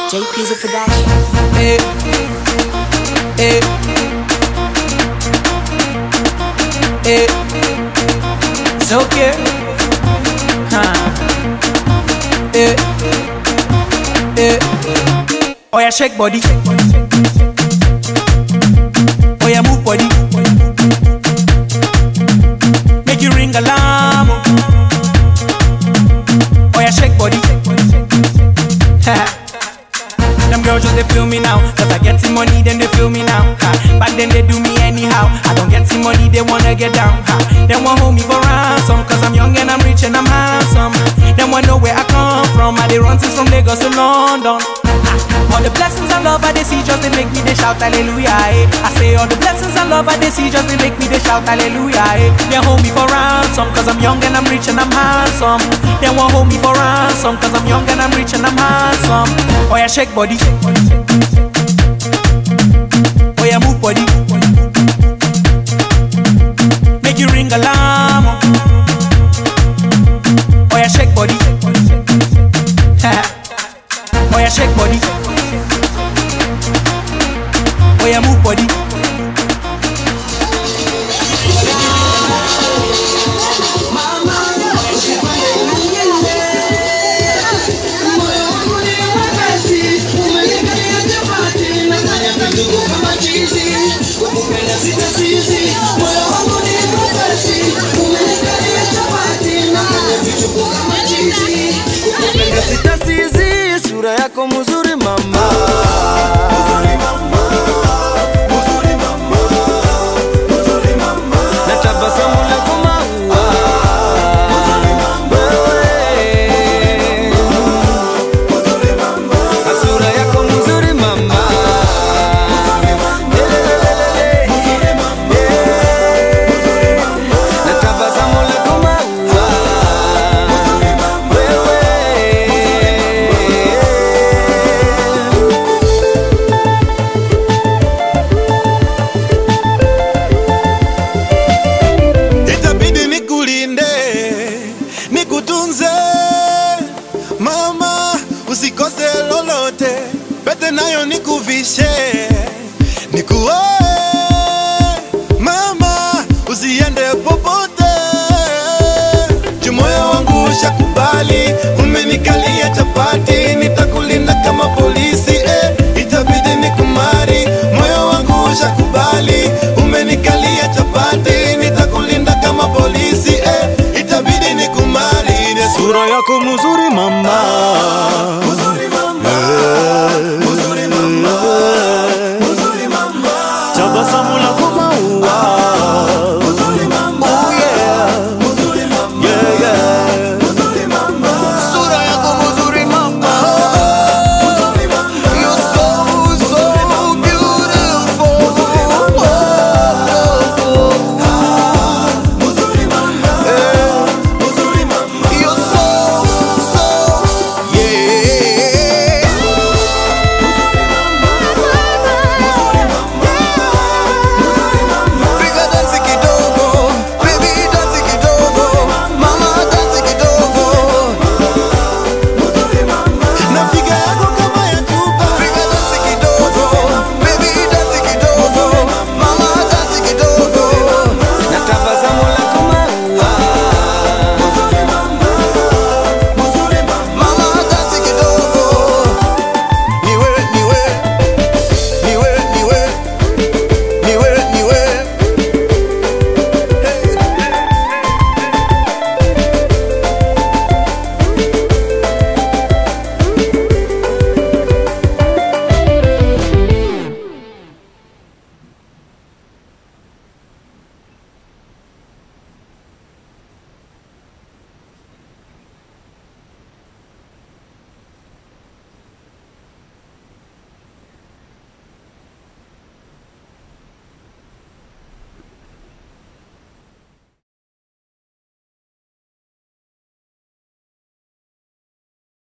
JP's a production. Hey, hey, hey. It's okay. Hey, hey. Oh yeah, shake body. Oh yeah, move body. Make you ring alarm. Oh yeah, shake body. Them girls just they feel me now, cause I get some money, then they feel me now. Back then they do me anyhow. I don't get some money, they wanna get down. They won't hold me for ransom, cause I'm young and I'm rich and I'm handsome. They wanna know where I come from. I they run since from Lagos to London. All the blessings and love I they see just they make me they shout hallelujah. I say all the blessings and love I they see just they make me they shout hallelujah. They hold me for ransom, cause I'm young and I'm rich and I'm handsome. They won't hold me for ransom, cause I'm young and I'm rich and I'm handsome. Oh yeah, shake body. Oh yeah, move body. Make you ring alarm. Oh yeah, shake body. Oh yeah, shake body. Oh yeah, move body. Sitasizi sura yako mzuri mama. Mzuri mama. Mzuri mama. Mzuri mama. Na tabasamu lako maua. Mzuri mama. Mzuri mama. Sura yako mzuri mama. Mzuri mama. Mzuri mama. Mzuri mama. Na tabasamu lako maua. Mzuri mama. Nikutunze mama, usikose lolote, pete nayo nikuvishe, nikuoe mama, usiende popote, moyo wangu ushakubali, umenikalia chapati, nitakulinda kama polisi, itabidi nikumari, moyo wangu ushakubali, umenikalia chapati, nitakulinda kama polisi, itabidi nikumari. Sura yako mzuri mama.